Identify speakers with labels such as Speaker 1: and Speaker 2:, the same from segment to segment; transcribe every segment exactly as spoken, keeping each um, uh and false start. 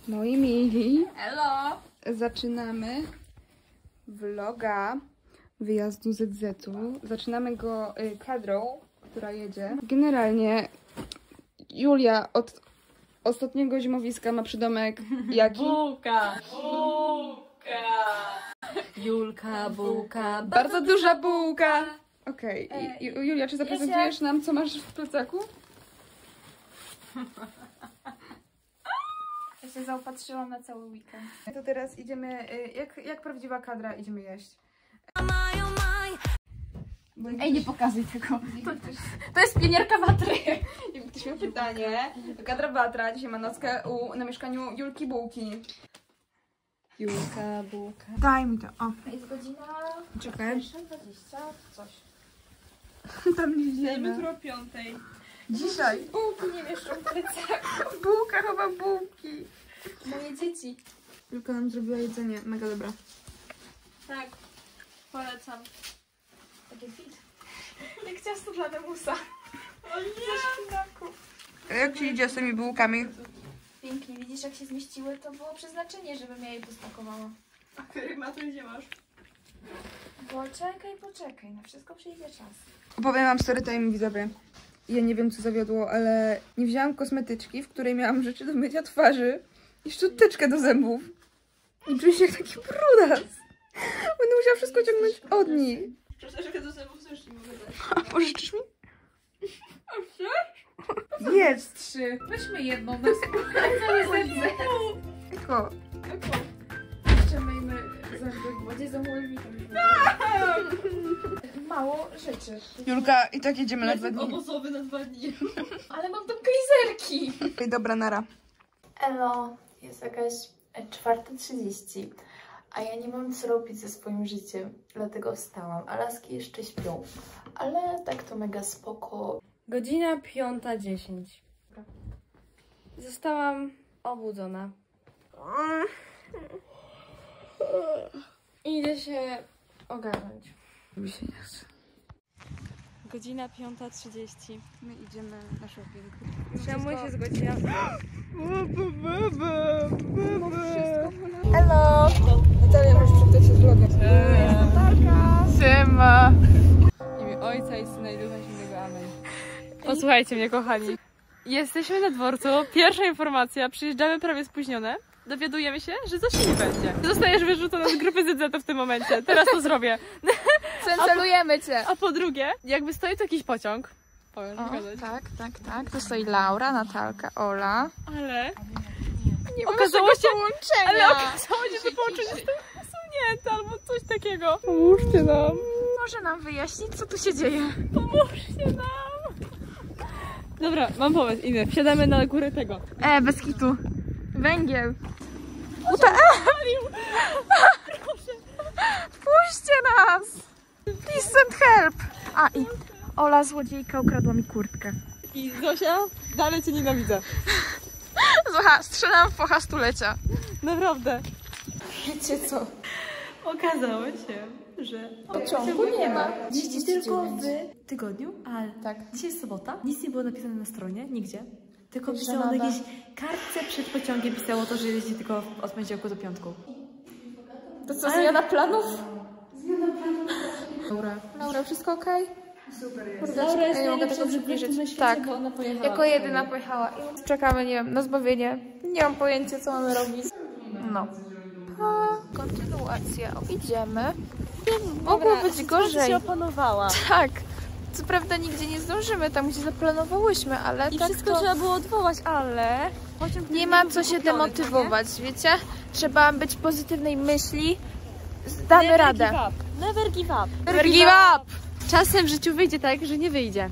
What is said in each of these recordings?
Speaker 1: Moi mili,
Speaker 2: Hello!
Speaker 1: Zaczynamy vloga wyjazdu Z Z-u. Zaczynamy go y, kadrą, która jedzie. Generalnie Julia od ostatniego zimowiska ma przydomek jaki?
Speaker 2: Bułka! Bułka! Julka, bułka,
Speaker 1: Bardzo duża bułka! Okej, okay. Julia, czy zaprezentujesz nam, co masz w plecaku?
Speaker 3: Ja się zaopatrzyłam na cały weekend.
Speaker 1: To teraz idziemy, jak, jak prawdziwa kadra, idziemy jeść.
Speaker 3: Ej, nie pokazuj tego. To, to jest pielierka watry.
Speaker 1: Jakby ktoś miał pytanie, to kadra Watra dzisiaj ma nockę u, na mieszkaniu Julki Bułki.
Speaker 2: Julka, bułka.
Speaker 1: Daj mi to, o.
Speaker 3: Jest godzina...
Speaker 1: Czekaj.
Speaker 3: dwadzieścia, coś.
Speaker 1: Tam nie wiemy.
Speaker 2: Jutro o piątej.
Speaker 1: Dzisiaj.
Speaker 3: Bułki nie mieszczą w plecaku.
Speaker 1: Bułka, chyba bułki.
Speaker 3: Moje dzieci.
Speaker 1: Julka nam zrobiła jedzenie, mega dobra.
Speaker 2: Tak, polecam.
Speaker 3: Takie fit. Jak ciasto dla Nemusa.
Speaker 2: O nie!
Speaker 1: Jak ci idzie z tymi bułkami?
Speaker 3: Pięknie, widzisz jak się zmieściły? To było przeznaczenie, żebym ja jej posmakowała.
Speaker 2: A który ma to gdzie masz?
Speaker 3: Poczekaj, poczekaj, na wszystko przyjdzie czas.
Speaker 1: Opowiem wam story time, widzowie. Ja nie wiem, co zawiodło, ale nie wzięłam kosmetyczki, w której miałam rzeczy do mycia twarzy i szczoteczkę do zębów. I czuję się jak taki brudas. Będę musiała wszystko ciągnąć od nich.
Speaker 2: Szczoteczkę do zębów też nie mogę dać.
Speaker 1: A pożyczysz mi?
Speaker 2: A chcesz?
Speaker 1: Jest trzy.
Speaker 3: Weźmy jedną, bez całe zęby.
Speaker 1: Tylko.
Speaker 3: Jeszcze myjmy zęby w wodzie z omówikiem. Mało rzeczy.
Speaker 1: Julka, i tak jedziemy na dwa dni.
Speaker 2: Obozowy na dwa dni.
Speaker 3: Ale mam tam kajzerki.
Speaker 1: Ej, dobra, nara.
Speaker 4: Elo, jest jakaś czwarta trzydzieści, a ja nie mam co robić ze swoim życiem, dlatego wstałam, a laski jeszcze śpią, ale tak to mega spoko.
Speaker 2: Godzina piąta dziesięć. Zostałam obudzona. Idę się ogarnąć.
Speaker 1: Mi się nie chce.
Speaker 2: Godzina piąta trzydzieści.
Speaker 1: My idziemy na shopping.
Speaker 2: Czemu się zgodziłam?
Speaker 1: Hello! Natalia, możesz przywitać się z vlogiem. Siema!
Speaker 2: W imię Ojca i Syna i Ducha Świętego. Amen. Posłuchajcie mnie, kochani. Jesteśmy na dworcu. Pierwsza informacja. Przyjeżdżamy prawie spóźnione. Dowiadujemy się, że coś nie będzie. Zostajesz wyrzucona z grupy Z Z w tym momencie. Teraz to zrobię.
Speaker 3: Celujemy cię.
Speaker 2: A po drugie, jakby stoi tu jakiś pociąg. Powiem,
Speaker 1: O, tak, tak, tak. Tu stoi Laura, Natalka, Ola.
Speaker 2: Ale
Speaker 1: Nie
Speaker 2: okazało się,
Speaker 1: połączenia.
Speaker 2: ale okazało się, że połączenie jest usunięte albo coś takiego. Pomóżcie nam.
Speaker 3: Może nam wyjaśnić, co tu się dzieje.
Speaker 2: Pomóżcie nam. Dobra, mam pomysł inny. Wsiadamy na górę tego.
Speaker 3: E, bez kitu. Węgiel.
Speaker 1: Puśćcie nas! Please send help! A i Ola, złodziejka, ukradła mi kurtkę.
Speaker 2: I Zosia, dalej cię nienawidzę.
Speaker 1: Zocha, strzelam w focha stulecia.
Speaker 2: Naprawdę.
Speaker 3: Wiecie co?
Speaker 2: Okazało się, że
Speaker 3: Pociągu nie ma.
Speaker 5: Dziś tylko w tygodniu, ale
Speaker 3: Tak.
Speaker 5: dzisiaj jest sobota, nic nie było napisane na stronie, nigdzie. Tylko
Speaker 3: Żenada.
Speaker 5: pisało na jakiejś kartce przed pociągiem, pisało to, że jeździ tylko od poniedziałku do piątku.
Speaker 3: To co, zmiana planów?
Speaker 1: Laura.
Speaker 3: Laura, wszystko okej?
Speaker 5: Laura jest
Speaker 3: Ja nie mogę
Speaker 5: najlepszą
Speaker 3: tego przybliżyć.
Speaker 5: na świecie,
Speaker 3: Tak.
Speaker 5: bo ona pojechała.
Speaker 3: Jako jedyna pojechała. I czekamy, nie wiem, na zbawienie. Nie mam pojęcia, co mamy robić. No. A, kontynuacja. O, idziemy. Mogło być gorzej.
Speaker 2: się opanowała.
Speaker 3: Tak. Co prawda nigdzie nie zdążymy tam, gdzie zaplanowałyśmy, ale
Speaker 2: I
Speaker 3: tak
Speaker 2: wszystko
Speaker 3: to
Speaker 2: trzeba było odwołać, ale pociąg
Speaker 3: nie ma co się demotywować, wiecie? Trzeba być pozytywnej myśli. Damy
Speaker 2: Never
Speaker 3: radę.
Speaker 2: give up. Never give up.
Speaker 3: Never give up!
Speaker 2: Czasem w życiu wyjdzie tak, że nie wyjdzie.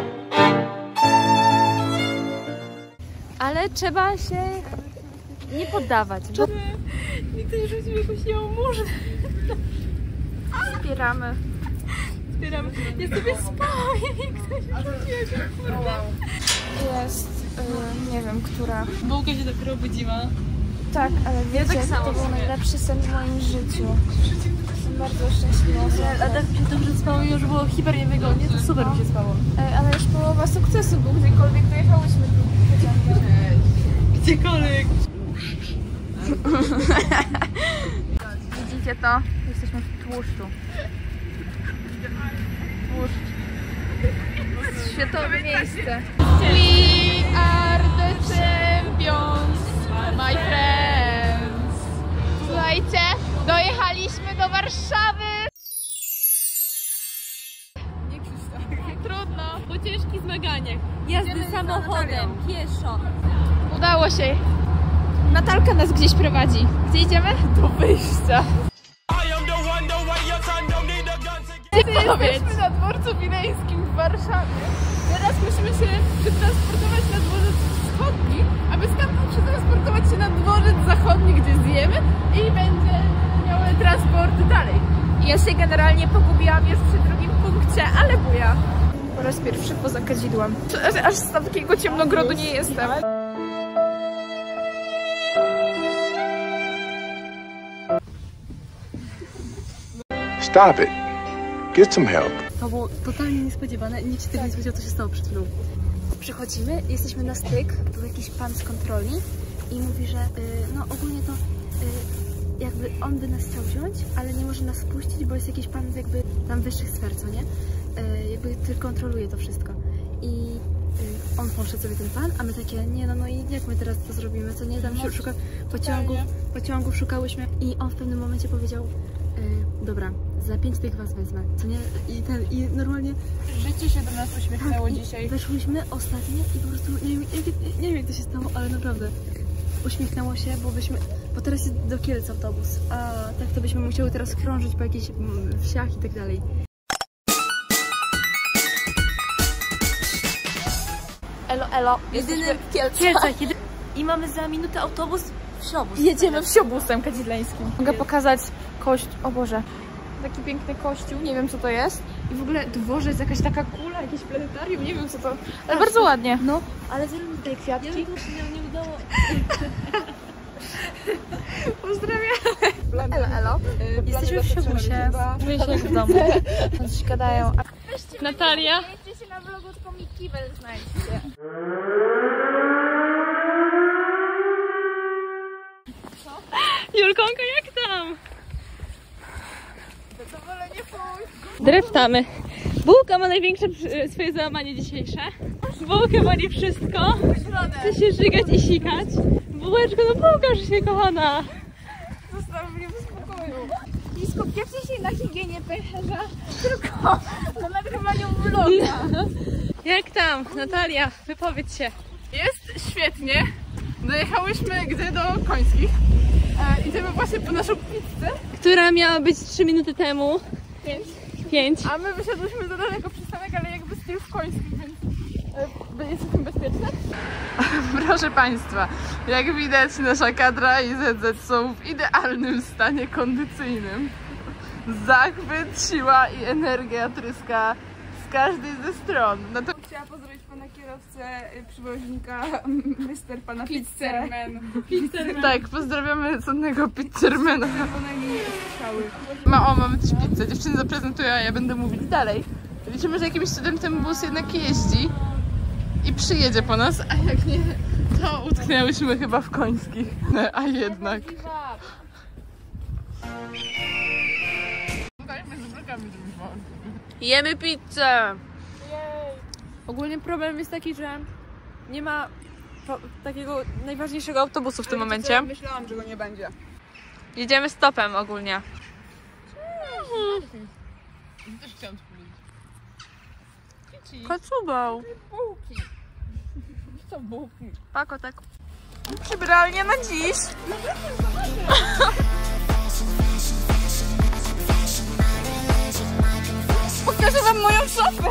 Speaker 2: Ale trzeba się nie poddawać. Bo... Ktoś rzucił jakąś jałmużnę.
Speaker 3: Wspieramy.
Speaker 2: Zbieramy. Ja sobie spałam i ktoś rzucił jakąś kurde.
Speaker 3: Jest, y, nie wiem, która.
Speaker 2: Bułka się dopiero obudziła.
Speaker 3: Tak, ale wiecie,
Speaker 2: tak samo
Speaker 3: to był
Speaker 2: sobie.
Speaker 3: najlepszy sen w moim życiu. Jestem bardzo szczęśliwa.
Speaker 2: A tak mi się dobrze spało i już było hiper niewygodnie, to super mi się spało.
Speaker 3: Ej, ale już połowa sukcesu był, gdziekolwiek dojechałyśmy tu pociągiem.
Speaker 2: Gdziekolwiek.
Speaker 3: Widzicie to? Jesteśmy w tłuszczu. Tłuszcz. Światowe miejsce. We are the champions, my friends. Słuchajcie, dojechaliśmy do Warszawy.
Speaker 2: Nie krzycz tak. Trudno. Po ciężkich zmaganiach. Jazdy samochodem, pieszo.
Speaker 3: Udało się. Natalka nas gdzieś prowadzi. Gdzie idziemy? Do wyjścia. Jesteśmy na dworcu wileńskim w Warszawie. Teraz musimy się przetransportować na dworzec wschodni, aby stamtąd przetransportować się na dworzec zachodni, gdzie zjemy i będzie miały transport dalej. Ja się generalnie pogubiłam już przy drugim punkcie, ale buja. Po raz pierwszy poza kadzidłem. Aż z takiego ciemnogrodu nie jestem.
Speaker 6: Stop it. Get some help.
Speaker 2: To było totalnie niespodziewane. Nikt się tego nie spodziewał, co się stało przed chwilą.
Speaker 5: Przychodzimy, jesteśmy na styk, był jakiś pan z kontroli i mówi, że y, no ogólnie to y, jakby on by nas chciał wziąć, ale nie może nas wpuścić, bo jest jakiś pan z jakby tam wyższych sfer, co nie? Y, jakby który kontroluje to wszystko. I y, on poszedł sobie ten pan, a my takie, nie no, no i jak my teraz to zrobimy, co nie? Tam się szuka pociągów, pociągów szukałyśmy i on w pewnym momencie powiedział, y, dobra, za pięć tych was wezmę, co nie? I ten, i normalnie
Speaker 3: Życie się do nas uśmiechnęło
Speaker 5: tak,
Speaker 3: dzisiaj.
Speaker 5: Weszłyśmy ostatnio i po prostu nie wiem, nie, nie wiem jak to się stało, ale naprawdę uśmiechnęło się, bo byśmy, bo teraz jest do Kielc autobus, a tak to byśmy musiały teraz krążyć po jakichś mm, wsiach i tak dalej.
Speaker 3: Elo, elo.
Speaker 2: Jedyny
Speaker 3: w Kielcach.
Speaker 2: Kielcach. Jedy... I mamy za minutę autobus wsiobus.
Speaker 3: Jedziemy wsiobusem kadzidlańskim. Mogę pokazać kość, o Boże. Taki piękny kościół, nie wiem co to jest. I w ogóle dworzec, jakaś taka kula, jakieś planetarium, nie wiem co to. Ale bardzo ładnie.
Speaker 5: No, ale zrobimy tutaj kwiatki.
Speaker 2: Ja to się nam nie udało.
Speaker 3: Pozdrawiam. Elo, elo.
Speaker 5: Jesteśmy w siobusie.
Speaker 3: Czuję się jak w domu. Coś gadają.
Speaker 2: Natalia.
Speaker 3: Wiecie się na vlogu, tylko mi kibel znajdźcie.
Speaker 2: Julkonka, jak tam? Dreptamy. Bułka ma największe swoje załamanie dzisiejsze. Bułkę boli wszystko. Chce się żygać i sikać. Bułeczko, no pokaż się, kochana.
Speaker 3: Zostaw mnie w spokoju. Nie skupiacie się na higienie pęcherza, tylko na nagrywaniu vloga.
Speaker 2: Jak tam, Natalia? Wypowiedz się.
Speaker 7: Jest świetnie. Dojechałyśmy gdzie do Końskich. E, idziemy właśnie po naszą pizzę.
Speaker 2: Która miała być trzy minuty temu.
Speaker 7: Pięć.
Speaker 2: Pięć.
Speaker 7: A my wysiadłyśmy za daleko przystanek, ale jakby styl w Końskich, więc e, jesteśmy bezpieczne. Proszę Państwa, jak widać nasza kadra i Z Z są w idealnym stanie kondycyjnym. Zachwyt, siła i energia tryska z każdej ze stron. No to...
Speaker 1: Chciałam pozdrowić pana kierowcę, przewoźnika, mister pana
Speaker 7: Pizzerman.
Speaker 1: Pizzerman.
Speaker 7: Tak, pozdrawiamy sądnego pizzermana.
Speaker 1: One nie słyszały.
Speaker 7: Ma, o, mamy też pizzę. Dziewczyny zaprezentują, a ja będę mówić dalej. Liczymy, że jakimś cudem ten bus jednak jeździ i przyjedzie po nas, a jak nie, to utknęłyśmy chyba w Końskich. No, a jednak.
Speaker 2: Jemy pizzę! Ogólnie problem jest taki, że nie ma po, takiego najważniejszego autobusu w tym momencie.
Speaker 1: Myślałam, że go nie będzie.
Speaker 2: Jedziemy stopem ogólnie.
Speaker 7: Też chciałam to powiedzieć.
Speaker 2: Kocubał.
Speaker 7: Bułki. Co bułki?
Speaker 2: Pako tak.
Speaker 3: Przybralnia na dziś. Pokażę wam moją sofę.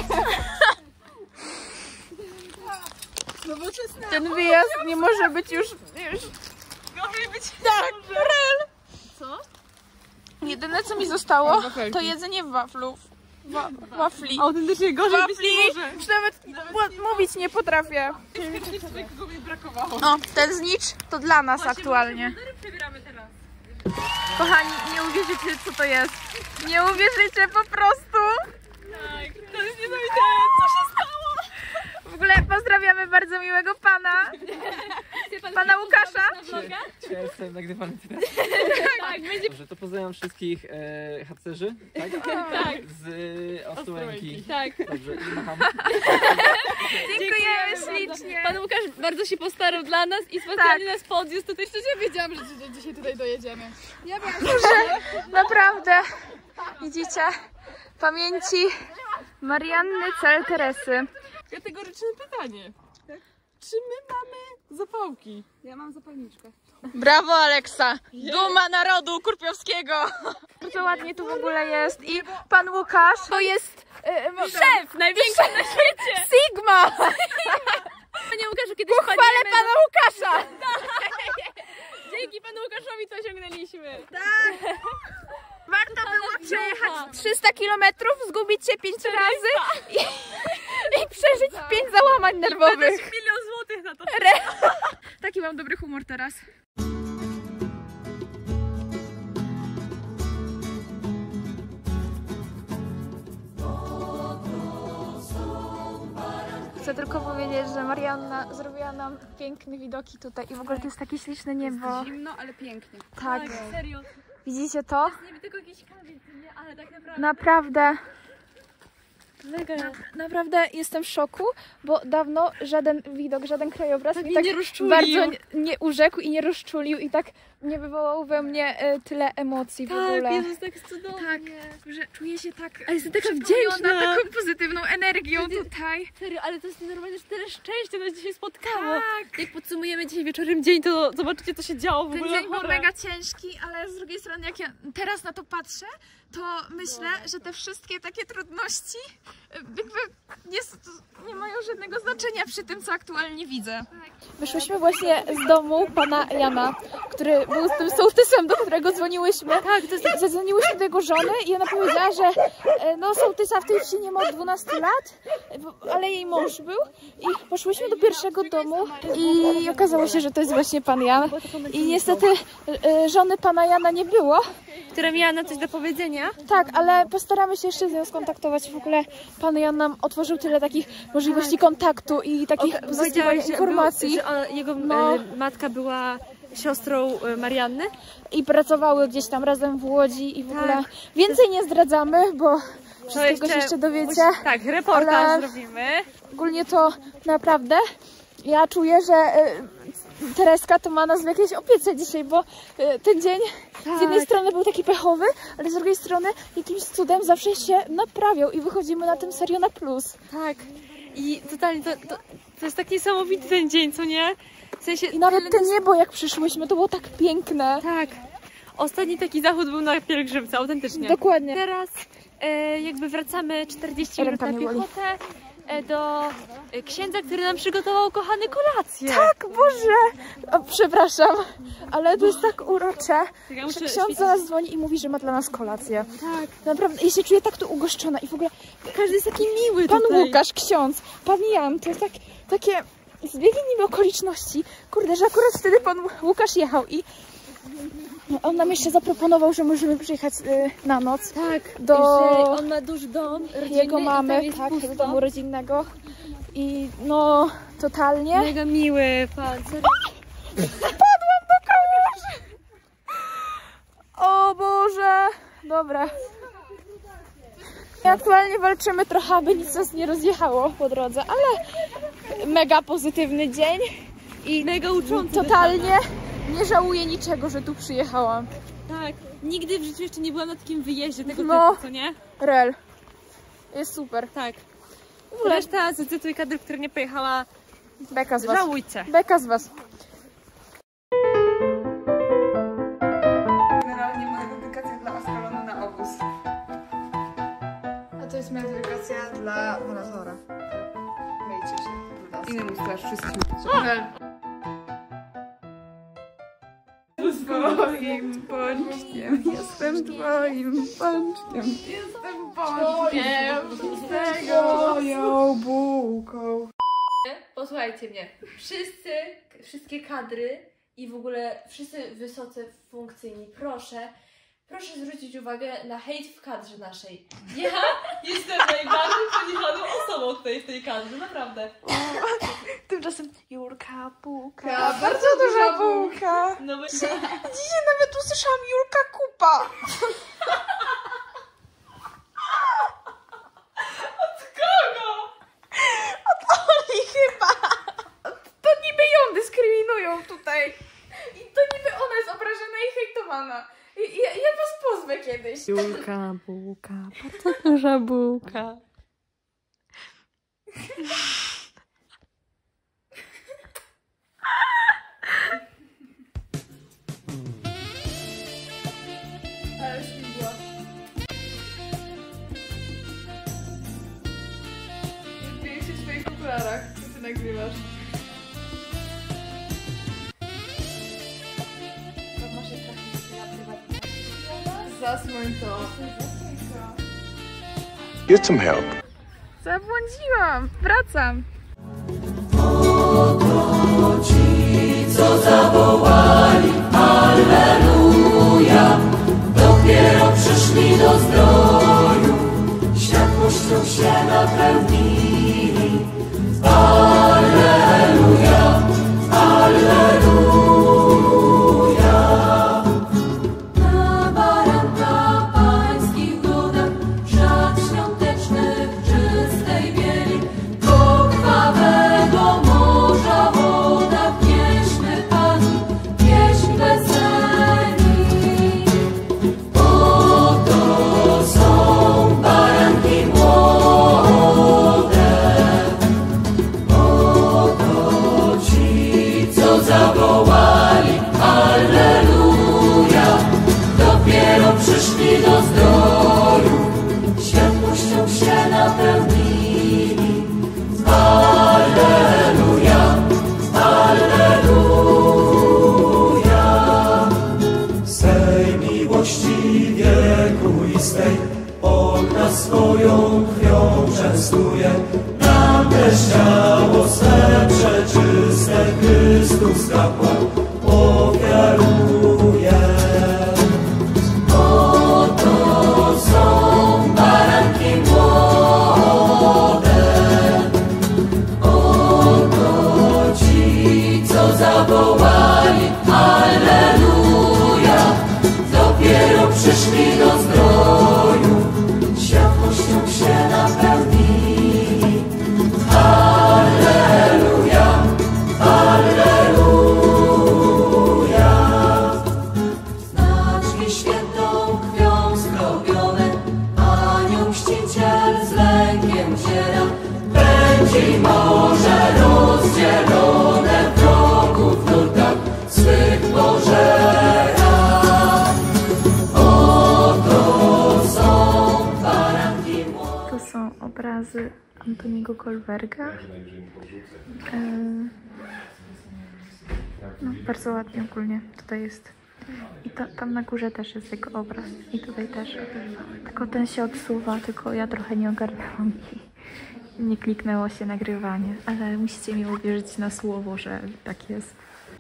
Speaker 3: Ten wyjazd nie może być już... już... Tak, rel.
Speaker 2: Co?
Speaker 3: Jedyne co mi zostało, to jedzenie waflów. Wa wafli.
Speaker 2: Autentycznie gorzej być
Speaker 3: Wafli!
Speaker 2: nie może.
Speaker 3: Już nawet mówić nie potrafię.
Speaker 7: Kogo mi brakowało.
Speaker 3: O, ten znicz to dla nas aktualnie.
Speaker 2: Przebieramy teraz.
Speaker 3: Kochani, nie uwierzycie co to jest. Nie uwierzycie po prostu.
Speaker 2: Tak, to jest niesamowite. Co się stało?
Speaker 3: W
Speaker 1: ogóle pozdrawiamy bardzo miłego pana. Pana Łukasza.
Speaker 8: Dzisiaj jestem nagrywany teraz.
Speaker 2: Tak, będzie...
Speaker 8: Dobrze, to pozdrawiam wszystkich e, harcerzy, tak?
Speaker 2: Tak.
Speaker 8: Z Ostrołęki.
Speaker 2: Tak.
Speaker 8: Dobrze, i macham.
Speaker 1: Dziękujemy ślicznie.
Speaker 2: Pan Łukasz bardzo się postarał dla nas i specjalnie nas podniósł tutaj.
Speaker 3: Ja wiedziałam, że że dzisiaj tutaj dojedziemy. Ja
Speaker 1: Naprawdę, widzicie, pamięci Marianny Cel Teresy.
Speaker 7: Kategoryczne pytanie. Czy my mamy zapałki?
Speaker 1: Ja mam zapalniczkę.
Speaker 7: Brawo, Aleksa! Duma narodu kurpiowskiego!
Speaker 1: Bardzo ładnie tu w ogóle jest i pan Łukasz to jest e,
Speaker 2: Szef! Największy na świecie!
Speaker 1: Sigma!
Speaker 2: Panie Łukaszu, kiedyś
Speaker 1: Chwalę
Speaker 2: wpadniemy
Speaker 1: pana Łukasza!
Speaker 2: Dzięki panu Łukaszowi to osiągnęliśmy.
Speaker 1: Warto było przejechać trzysta kilometrów, zgubić się pięć razy i, i przeżyć pięć załamań nerwowych.
Speaker 2: Milion złotych na to.
Speaker 1: Taki mam dobry humor teraz. Chcę tylko powiedzieć, że Marianna zrobiła nam piękne widoki tutaj i w ogóle to jest takie śliczne niebo.
Speaker 3: zimno, ale pięknie.
Speaker 1: Tak.
Speaker 2: Serio.
Speaker 1: Widzicie to?
Speaker 2: Nie tylko jakiś kamień, nie? Ale tak naprawdę...
Speaker 1: Naprawdę.
Speaker 2: Mega.
Speaker 1: Naprawdę jestem w szoku, bo dawno żaden widok, żaden krajobraz
Speaker 2: Tak
Speaker 1: mi
Speaker 2: mnie
Speaker 1: tak
Speaker 2: nie rozczulił.
Speaker 1: bardzo nie, nie urzekł i nie rozczulił i tak nie wywołał we mnie e, tyle emocji w ogóle.
Speaker 2: Tak, Jezus, tak cudownie.
Speaker 1: Tak, że czuję się tak
Speaker 2: Ale jestem taka
Speaker 1: przepełniona
Speaker 2: wdzięczna.
Speaker 1: taką pozytywną energią tutaj.
Speaker 2: Serio, ale to jest normalnie, że tyle szczęścia nas dzisiaj spotkało. Tak. Jak podsumujemy dzisiaj wieczorem dzień, to zobaczycie, co się działo w
Speaker 1: Ten
Speaker 2: ogóle.
Speaker 1: dzień był mega ciężki, ale z drugiej strony jak ja teraz na to patrzę, to myślę, że te wszystkie takie trudności e, jakby nie, nie mają żadnego znaczenia przy tym, co aktualnie widzę. Wyszłyśmy właśnie z domu pana Jana, który był z tym sołtysem, do którego dzwoniłyśmy. Tak, to jest... Zadzwoniłyśmy do jego żony i ona powiedziała, że e, no sołtysa w tej wsi nie ma od dwunastu lat, ale jej mąż był. I poszłyśmy do pierwszego domu i okazało się, że to jest właśnie pan Jan. I niestety e, żony pana Jana nie było.
Speaker 2: Która miała nam coś do powiedzenia.
Speaker 1: Tak, ale postaramy się jeszcze z nią skontaktować. W ogóle pan Jan nam otworzył tyle takich możliwości kontaktu i takich pozytywnych informacji.
Speaker 2: Był, że ona, jego
Speaker 1: No.
Speaker 2: e, matka była siostrą e, Marianny.
Speaker 1: I pracowały gdzieś tam razem w Łodzi i w ogóle więcej nie zdradzamy, bo wszystkiego się jeszcze dowiecie.
Speaker 2: Tak, reportaż
Speaker 1: ale
Speaker 2: zrobimy.
Speaker 1: ogólnie to naprawdę ja czuję, że y, Tereska to ma nas w jakiejś opiece dzisiaj, bo y, ten dzień z jednej strony był taki pechowy, ale z drugiej strony jakimś cudem zawsze się naprawiał i wychodzimy na tym serio na plus.
Speaker 2: Tak. I totalnie to, to, to jest tak niesamowity ten dzień, co nie? W sensie,
Speaker 1: I nawet te niebo jak przyszłyśmy, to było tak piękne.
Speaker 2: tak. Ostatni taki zachód był na pielgrzymce, autentycznie.
Speaker 1: Dokładnie.
Speaker 2: Teraz e, jakby wracamy czterdzieści minut
Speaker 1: Ręka
Speaker 2: na
Speaker 1: mnie boli.
Speaker 2: piechotę e, do e, księdza, który nam przygotował kochany kolację.
Speaker 1: Tak, Boże! O, przepraszam, ale to jest tak urocze,
Speaker 2: ja muszę
Speaker 1: że ksiądz
Speaker 2: świecić.
Speaker 1: do nas dzwoni i mówi, że ma dla nas kolację.
Speaker 2: Tak.
Speaker 1: Naprawdę, ja się czuję tak tu ugoszczona i w ogóle
Speaker 2: Każdy jest taki miły
Speaker 1: pan
Speaker 2: tutaj.
Speaker 1: Łukasz, ksiądz, pan Jan, to jest tak, takie zbiegi niby okoliczności. Kurde, że akurat wtedy pan Łukasz jechał i on nam jeszcze zaproponował, że możemy przyjechać y, na noc.
Speaker 2: Tak,
Speaker 1: do
Speaker 2: że on ma duży dom rodzinny
Speaker 1: jego
Speaker 2: i
Speaker 1: mamy,
Speaker 2: tam jest
Speaker 1: tak,
Speaker 2: pusto.
Speaker 1: do domu rodzinnego. I no, totalnie.
Speaker 2: Mega miły pan. Serio.
Speaker 1: Padłam do kogoś! O Boże! Dobra. I aktualnie walczymy trochę, aby nic nas nie rozjechało po drodze, ale mega pozytywny dzień i
Speaker 2: Mega uczący.
Speaker 1: totalnie nie żałuję niczego, że tu przyjechałam.
Speaker 2: Tak. Nigdy w życiu jeszcze nie byłam na takim wyjeździe tego
Speaker 1: No.
Speaker 2: typu, co nie?
Speaker 1: Rel. Jest super.
Speaker 2: Tak. Reszta z tej kadry, która nie pojechała,
Speaker 1: Beka z was.
Speaker 2: żałujcie.
Speaker 1: Beka z was.
Speaker 9: Generalnie moja dedykacja dla Askalonu na obóz.
Speaker 3: A to jest moja dedykacja dla Monazora. Miejcie się.
Speaker 9: Innym straż wszystkim.
Speaker 1: Twoim pączkiem, jestem twoim pączkiem.
Speaker 9: Jestem bączkiem z tego ją bułką.
Speaker 2: Posłuchajcie mnie. Wszyscy, wszystkie kadry i w ogóle wszyscy wysoce funkcyjni, proszę, Proszę zwrócić uwagę na hejt w kadrze naszej. Ja jestem najbardziej poniżoną osobą tutaj w tej kadrze, naprawdę.
Speaker 5: Tymczasem Julka, bułka.
Speaker 1: Ja, bardzo duża bułka.
Speaker 2: No bo...
Speaker 1: Dzisiaj nawet usłyszałam Julka Kupa.
Speaker 2: Od kogo?
Speaker 1: Od Oli chyba. To niby ją dyskryminują tutaj. I to niby ona jest obrażona i hejtowana. I, ja, ja was pozwę kiedyś.
Speaker 5: Julka, bułka, bardzo duża bułka.
Speaker 1: Ale śmigła. Zbiję się w swoich okularach, co ty nagrywasz. Zasłoń to.
Speaker 6: Get some help.
Speaker 1: Zabłądziłam. Wracam.
Speaker 10: Ci, co zawołali Alleluja, dopiero przyszli do zdroju, światłością się napełnili. Alleluja, Alleluja. Na baranka pańskich godach, szat świątecznych w czystej bieli, pokrwawego morza woda, pieśćmy Panu, pieśń weseli. Oto są baranki młode, oto ci, co zawołali Alleluja, dopiero przyszli do zdroju, światłością się napełnili. Alleluja, Alleluja. Z tej miłości wiekuistej On nas swoją krwią częstuje, nam też ciało swe przeczyste Chrystus kapłan ofiaruje. Oto są baranki młode, oto ci, co zawołali Alleluja, dopiero przyszli do zdroju, światłością się napełnili. Alleluja, Alleluja. Znaczki świętą krwią skropione, anioł mściciel z lękiem ziera, będzie morze rozdzielone, wrogów w nurtach swych pożera. Oto są baranki młode.
Speaker 5: To są obrazy Antoniego Kolberga. E, no, bardzo ładnie ogólnie tutaj jest. I ta, tam na górze też jest jego obraz. I tutaj też. Tylko ten się odsuwa, tylko ja trochę nie ogarnęłam i nie kliknęło się nagrywanie. Ale musicie mi uwierzyć na słowo, że tak jest.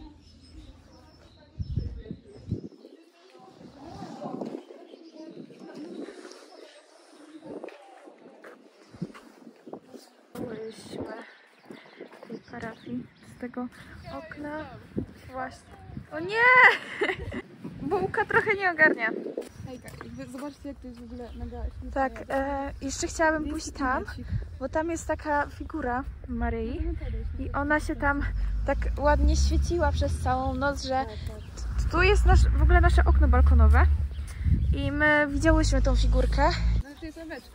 Speaker 5: Byliśmy w tej parafii z tego okna. Właśnie. O nie! Bułka trochę nie ogarnia.
Speaker 1: Hejka, zobaczcie jak to jest w ogóle mega śmieszne.
Speaker 5: Tak, e, jeszcze chciałabym pójść tam, bo tam jest taka figura Maryi i ona się tam tak ładnie świeciła przez całą noc, że tu jest nasz, w ogóle nasze okno balkonowe i my widziałyśmy tą figurkę.
Speaker 1: No to jest oweczka.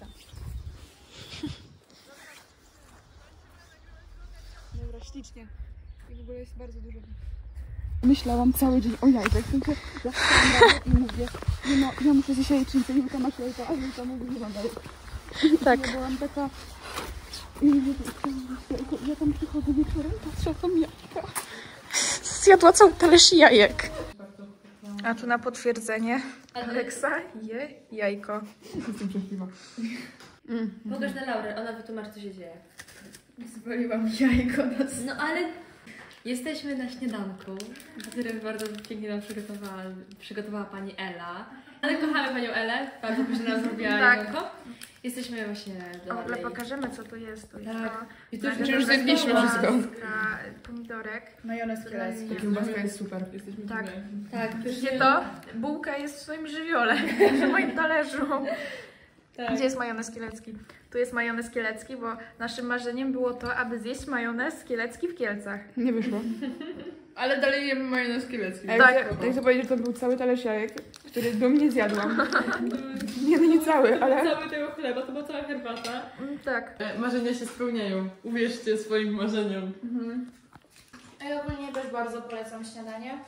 Speaker 1: Dobra, ślicznie. I w ogóle jest bardzo dużo. Myślałam cały dzień o jajkach, w sensie ja wstałam rano i mówię, nie no, ja muszę zjeść jajecznicę, Julka masz jajka, a Julka mówi, nie mam jajek.
Speaker 5: Tak.
Speaker 1: Ja byłam taka... I mówię, ja tam przychodzę wieczorem, patrzę, tam jajka.
Speaker 5: Zjadła cały talerz jajek. A tu na potwierdzenie Aleksa je jajko.
Speaker 1: Jestem szczęśliwa.
Speaker 2: Pokaż na Laurę, ona wytłumaczy, co się dzieje.
Speaker 1: Zwaliłam jajko na...
Speaker 2: No ale
Speaker 11: Jesteśmy na śniadanku, który bardzo pięknie nam przygotowała, przygotowała pani Ela. Ale kochamy panią Elę, bardzo pysznie nam zrobiła
Speaker 5: Tak.
Speaker 11: jedzonko. Jesteśmy właśnie
Speaker 5: O, ale
Speaker 11: dalej.
Speaker 5: pokażemy co to jest. To jest
Speaker 11: Tak.
Speaker 5: to.
Speaker 9: I to
Speaker 5: Najpierw
Speaker 9: już zjedliśmy wszystko.
Speaker 5: kiełbaska, pomidorek.
Speaker 9: Majonez kielecki. Kiełbaska jest super. Jesteśmy
Speaker 5: Tak.
Speaker 11: Tak,
Speaker 5: Gdzie to? Bułka jest w swoim żywiole, w moim talerzu.
Speaker 11: Tak.
Speaker 5: Gdzie jest majonez kielecki? Tu jest majonez kielecki, bo naszym marzeniem było to, aby zjeść majonez kielecki w Kielcach.
Speaker 9: Nie wyszło.
Speaker 7: Ale dalej jemy majonez kielecki.
Speaker 9: Tak. Ja chcę powiedzieć, że to był cały talerz jajek, który bym nie zjadłam. Nie, no nie cały, ale...
Speaker 11: Cały tego chleba, to była cała herbata.
Speaker 5: Mm, tak.
Speaker 7: E, Marzenia się spełniają. Uwierzcie swoim marzeniom.
Speaker 5: Mhm. A ja ogólnie też bardzo polecam śniadanie.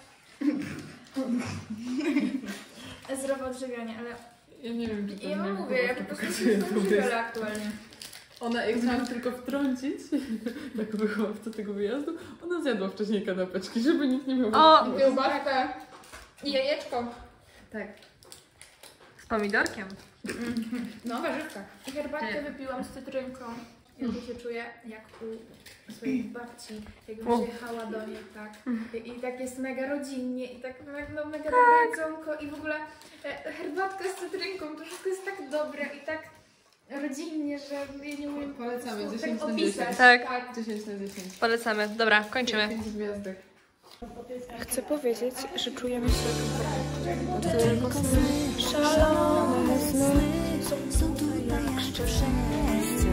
Speaker 5: Zdrowe odżywianie, ale
Speaker 7: Ja nie wiem, czy to
Speaker 5: ja
Speaker 7: mnie
Speaker 5: wam mówię, ja po prostu
Speaker 7: pokazuje
Speaker 5: jestem
Speaker 7: to
Speaker 5: żywiole aktualnie.
Speaker 7: Ona, jak chciałam tylko wtrącić, jako wychowawca tego wyjazdu, ona zjadła wcześniej kanapeczki, żeby nikt nie miał...
Speaker 5: O, kiełbaskę i jajeczko.
Speaker 11: Tak. Z pomidorkiem.
Speaker 5: No, warzywka. I herbatkę wypiłam z cytrynką. Ja tu się czuję jak u swojej babci, jakbym
Speaker 11: O.
Speaker 5: przyjechała do niej, tak. I, I tak jest mega rodzinnie i tak me- no, mega dobre jedzonko i w ogóle e, herbatka z cytrynką, to wszystko jest tak dobre i tak rodzinnie, że ja nie umiem
Speaker 7: Polecamy,
Speaker 5: tak
Speaker 7: dziesięć na
Speaker 5: opisać.
Speaker 7: dziesięć.
Speaker 11: Tak.
Speaker 7: dziesięć na dziesięć.
Speaker 11: Polecamy. Dobra, kończymy.
Speaker 7: pięć gwiazdek.
Speaker 1: Chcę powiedzieć, że czujemy się jak w tylko sny, szalone sny są tutaj jak szczęście.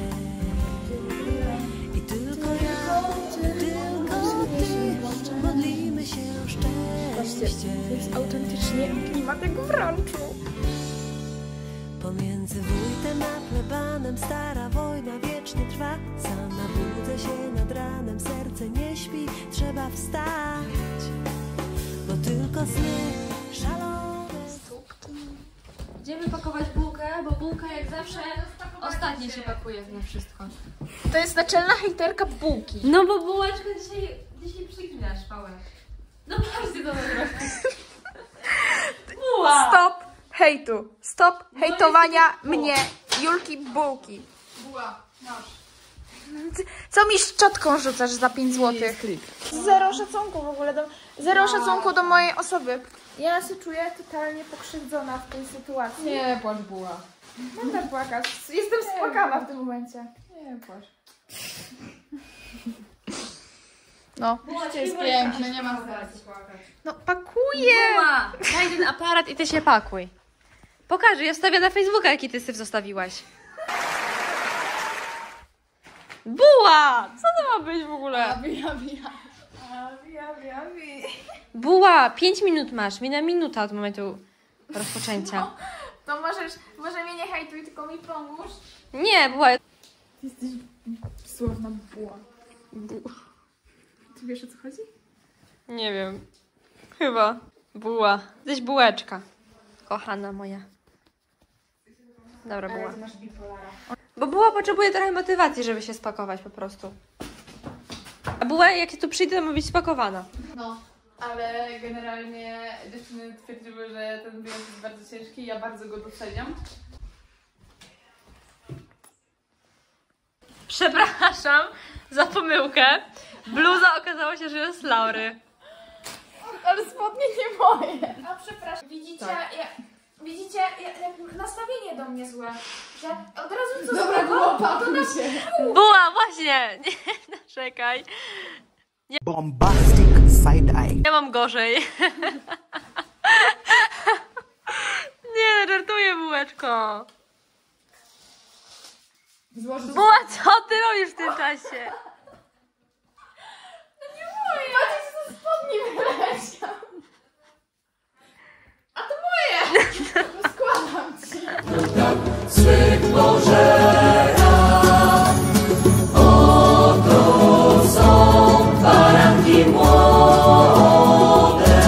Speaker 10: I tylko ja, tylko ty, modlimy się o szczęście.
Speaker 5: Jest autentycznie klimat jak w ranczu.
Speaker 10: Pomiędzy wójtem a plebanem stara wojna wiecznie trwa. Sama budzę się nad ranem, serce nie śpi, trzeba wstać, bo tylko sny szalone.
Speaker 11: Idziemy pakować bułkę, bo bułka jak zawsze ostatnie się pakuje na wszystko.
Speaker 5: To jest naczelna hejterka bułki.
Speaker 11: No bo bułeczkę dzisiaj, dzisiaj przyginasz, Pałek. No patrzcie to na Buła!
Speaker 1: Stop hejtu. Stop hejtowania mnie, Julki Bułki.
Speaker 7: Buła, masz.
Speaker 1: Co mi szczotką rzucasz za pięć złotych? Zero szacunku w ogóle, do, zero szacunku do mojej osoby. Ja się czuję totalnie pokrzywdzona w tej sytuacji.
Speaker 7: Nie płacz, Buła.
Speaker 1: Będę płakać. Jestem spłakana w tym momencie.
Speaker 7: Nie płacz.
Speaker 1: No.
Speaker 7: Jest piękne, nie ma sensu.
Speaker 1: No pakuję.
Speaker 11: Buła! Daj ten aparat i ty się pakuj. Pokażę, ja wstawię na Facebooka, jaki ty syf zostawiłaś. Buła! Co to ma być w ogóle?
Speaker 7: Abi, abi,
Speaker 1: Abi, abi, abi.
Speaker 11: Buła, pięć minut masz, mina minuta od momentu rozpoczęcia.
Speaker 5: To możesz, może mnie nie hejtuj, tylko mi pomóż.
Speaker 11: Nie, Buła.
Speaker 1: Jesteś słowna buła. Ty wiesz o co chodzi?
Speaker 11: Nie wiem. Chyba. Buła. Jesteś bułeczka. Kochana moja. Dobra, buła. Bo buła potrzebuje trochę motywacji, żeby się spakować po prostu. A buła, jak ja tu przyjdę, to ma być spakowana.
Speaker 7: No, ale generalnie dziewczyny twierdziły, że ten wyjazd jest bardzo ciężki i ja bardzo go doceniam.
Speaker 11: Przepraszam za pomyłkę. Bluza okazało się, że jest Laury.
Speaker 5: Ale spodnie nie moje. A przepraszam, widzicie, ja, widzicie ja, jak nastawienie do mnie złe, że od razu co
Speaker 7: Dobra, było, pakuj się.
Speaker 11: Buła, właśnie! Nie, czekaj.
Speaker 12: Bombastic side eye.
Speaker 11: Ja mam gorzej. Nie, żartuję, bułeczko. Buła, co ty robisz w tym czasie?
Speaker 5: Patrzcie, co spodni wyleciał. A to moje! Składam ci.
Speaker 10: Swych pożera. Oto są baranki młode.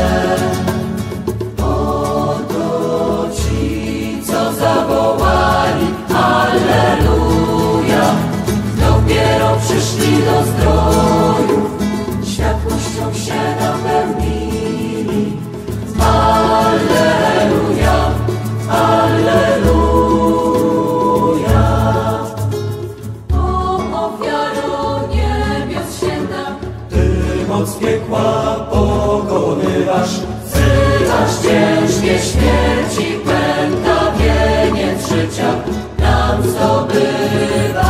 Speaker 10: Oto ci, co zawołali Alleluja. Dopiero przyszli do zdroju, światłością się napełnili. Wzywasz ciężkie śmierci, pęta wieniec życia nam zdobywać.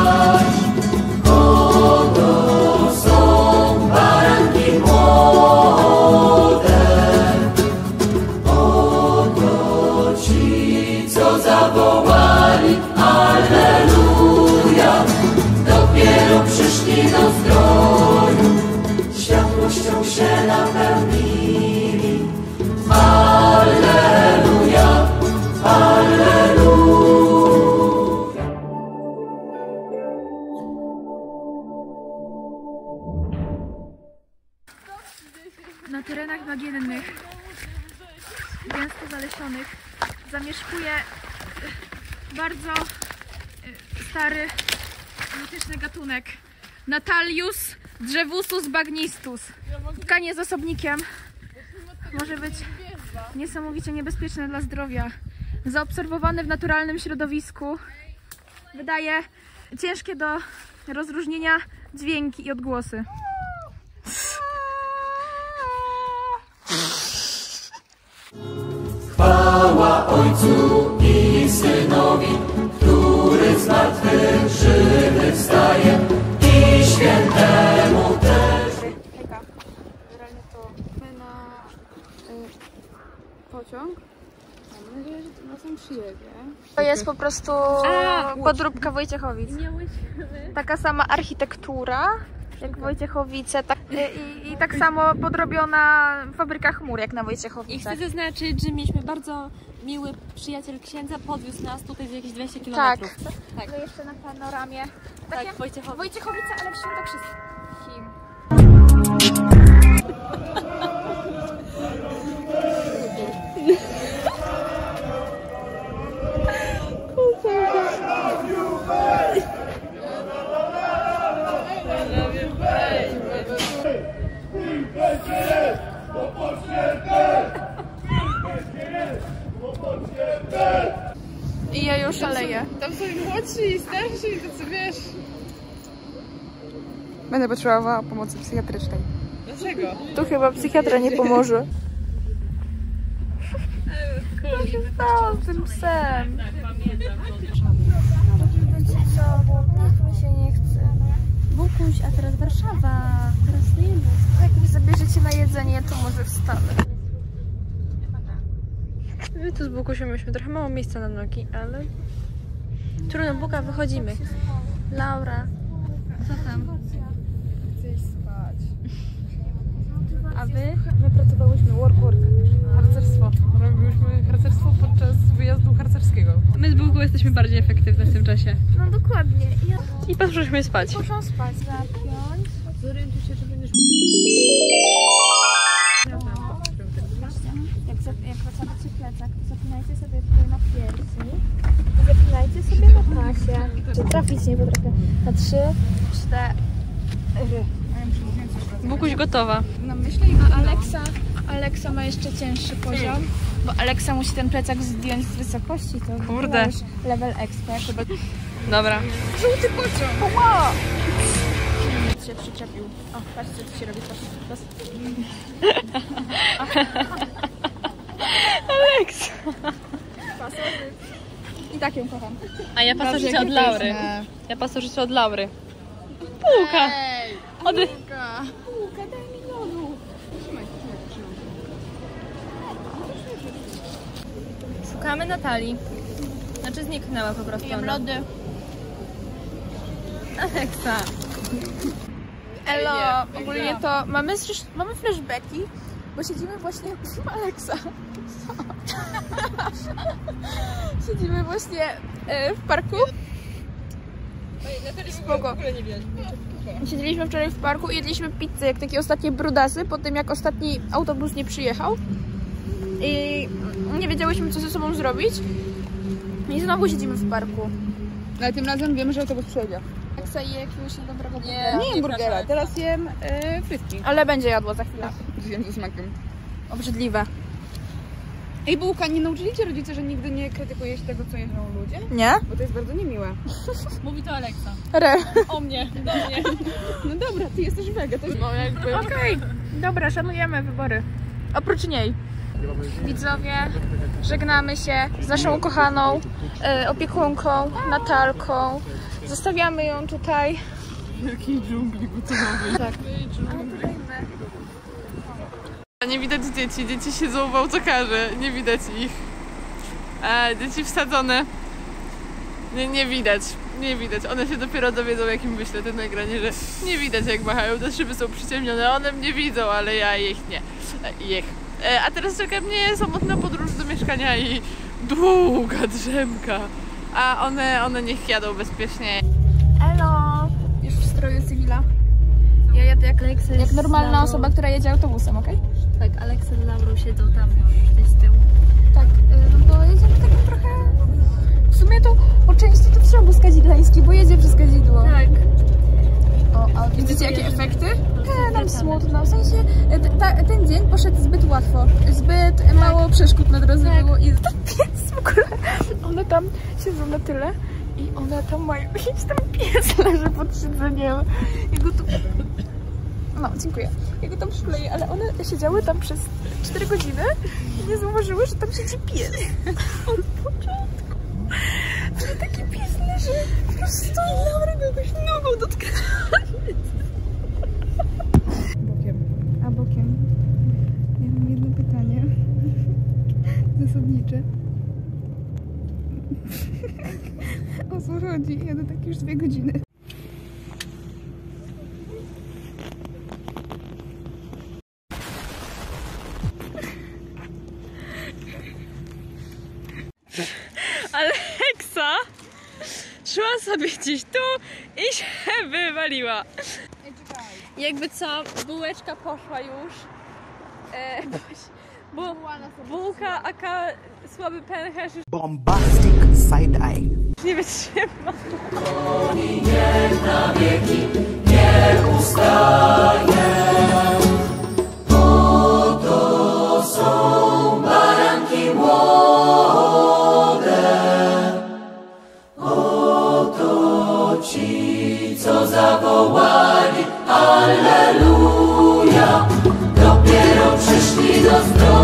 Speaker 10: Oto są baranki młode, oto ci, co zawołali Alleluja, dopiero przyszli do zdroju, światłością się napełnili. Alleluja, Alleluja.
Speaker 1: Na terenach bagiennych, gęsto zalesionych, zamieszkuje bardzo stary, mityczny gatunek Natalius Drzevusus bagnistus. Spotkanie z osobnikiem może być niesamowicie niebezpieczne dla zdrowia. Zaobserwowany w naturalnym środowisku wydaje ciężkie do rozróżnienia dźwięki i odgłosy.
Speaker 10: Chwała Ojcu i Synowi, który z martwych żywy wstaje, i Świętemu też.
Speaker 1: Hejka, generalnie to my na y, pociąg. Mam nadzieję, że tym razem przyjedzie.
Speaker 5: To jest po prostu
Speaker 1: A,
Speaker 5: podróbka Wojciechowic. Taka sama architektura jak Wojciechowice, tak, i, i tak samo podrobiona fabryka chmur jak na Wojciechowicach.
Speaker 11: I chcę zaznaczyć, że mieliśmy bardzo miły przyjaciel księdza, podwiózł nas tutaj z jakieś dwieście kilometrów.
Speaker 5: Tak,
Speaker 11: tak.
Speaker 5: No jeszcze na panoramie.
Speaker 11: Tak, tak Wojciechowice.
Speaker 5: Wojciechowice, ale w Świętokrzyskim.
Speaker 1: I ja już szaleję.
Speaker 7: Tam są młodsi i starsi, to co wiesz.
Speaker 1: Będę potrzebowała pomocy psychiatrycznej.
Speaker 7: Dlaczego?
Speaker 1: Tu chyba psychiatra nie pomoże. Co się stało z tym psem?
Speaker 5: Co, bo nic mi się nie chce.
Speaker 11: Bukuś, a teraz Warszawa. Teraz nie jest.
Speaker 5: Jak mi zabierzecie na jedzenie, to może wstanę.
Speaker 11: My tu z Bukusiem mieliśmy trochę mało miejsca na nogi, ale... Trudno, Buka, wychodzimy. Laura. Co tam?
Speaker 1: Chcę iść spać.
Speaker 11: A wy?
Speaker 1: My pracowałyśmy work work.
Speaker 7: Harcerstwo. Robiłyśmy harcerstwo podczas wyjazdu harcerskiego.
Speaker 11: My z Buką jesteśmy bardziej efektywne w tym czasie.
Speaker 5: No dokładnie. Ja
Speaker 11: I poszłyśmy spać.
Speaker 5: muszę spać. Zapiąć.
Speaker 7: Zorientuj się, że będziesz...
Speaker 5: Jak, zap, jak zapiacie plecak, to zapinajcie sobie tutaj na piersi i zapinajcie sobie na pasie. Czy trafić nie potrafię. Na trzy, cztery.
Speaker 11: Bukuś gotowa.
Speaker 1: Na myśli
Speaker 5: A Aleksa, Aleksa ma jeszcze cięższy poziom, bo Aleksa musi ten plecak zdjąć z wysokości. To
Speaker 11: Kurde.
Speaker 5: już level expert.
Speaker 11: Dobra.
Speaker 1: żółty pociąg!
Speaker 5: Wow! Się przyczepił. O, patrzcie, co się robi. Patrzcie.
Speaker 11: Aleks!
Speaker 5: I tak ją kocham.
Speaker 11: A ja pasożycie od Laury. Ja pasożycie od Laury. Bułka! Ody...
Speaker 5: Bułka, daj mi lodu.
Speaker 11: Szukamy Natalii. Znaczy zniknęła po prostu.
Speaker 5: Jem lody.
Speaker 11: Aleksa.
Speaker 5: Elo, ogólnie to mamy, mamy flashbacki, bo siedzimy właśnie u Aleksa. Siedzimy właśnie e, w parku. Spoko. Siedzieliśmy wczoraj w parku i jedliśmy pizzę jak takie ostatnie brudasy, po tym jak ostatni autobus nie przyjechał. I nie wiedziałyśmy, co ze sobą zrobić. I znowu siedzimy w parku.
Speaker 1: Ale tym razem wiemy, że autobus przyjedzie.
Speaker 5: Aleksa je jakiegoś dobrego burgera.
Speaker 1: Nie jem burgera, teraz jem e, frytki.
Speaker 5: Ale będzie jadła za chwilę.
Speaker 1: Zjem ze smakiem.
Speaker 5: Obrzydliwe.
Speaker 1: Ej, Bułka, nie nauczyli cię rodzice, że nigdy nie krytykujesz tego, co jedzą ludzie?
Speaker 5: Nie?
Speaker 1: Bo to jest bardzo niemiłe.
Speaker 11: Mówi to Aleksa.
Speaker 5: Re.
Speaker 11: O mnie, do mnie.
Speaker 1: No dobra, ty jesteś wege, to jest...
Speaker 7: No jakby...
Speaker 5: Okej, okay. Dobra, szanujemy wybory.
Speaker 1: Oprócz niej. Widzowie, żegnamy się z naszą ukochaną e, opiekunką, Natalką. Zostawiamy ją tutaj.
Speaker 7: W wielkiej dżungli butonowej.
Speaker 1: Tak.
Speaker 7: Nie widać dzieci, dzieci siedzą w autokarze, nie widać ich. A dzieci wsadzone, nie, nie widać, nie widać. One się dopiero dowiedzą, jak im wyślę to nagranie, że nie widać, jak machają, te szyby są przyciemnione. One mnie widzą, ale ja ich nie. Ich. A teraz czeka mnie samotna podróż do mieszkania i długa drzemka. A one, one niech jadą bezpiecznie.
Speaker 1: Elo! Już w stroju cywila. Ja jadę jak, jak normalna osoba, która jedzie autobusem, okej?
Speaker 5: Okay? Tak, Aleksa z Laurą siedzą tam już gdzieś z tyłu.
Speaker 1: Tak, no bo jedziemy takim trochę... W sumie to po części to trzeba był Skazidlański, bo jedzie przez Kazidło.
Speaker 5: Tak.
Speaker 1: O, a widzicie jakie efekty? E, nam smutno, w sensie ta, ten dzień poszedł zbyt łatwo. Zbyt tak. mało przeszkód na drodze tak. było i ten pies w ogóle, one tam siedzą na tyle i one tam mają, jakiś tam pies leży pod siedzeniem. Jego tu... No, dziękuję. Ja go tam przyleję, ale one siedziały tam przez cztery godziny i nie zauważyły, że tam siedzi pies. Od początku. Ale taki pies leży po prostu Laura go jakoś nogą dotknęła. Bokiem. A bokiem. Ja mam jedno pytanie. Zasadnicze. O co chodzi? Jadę tak już dwie godziny.
Speaker 2: Aleksa szła sobie gdzieś tu i się wywaliła. Jakby co, bułeczka poszła już. E, bo bułka, aka słaby pęcherz już
Speaker 12: Bombastic side eye.
Speaker 2: nie wytrzyma.
Speaker 10: Oni niech na wieki nie ustaje, bo to są baranki młode. Oto ci, co zawołali Alleluja, dopiero przyszli do zdrowia.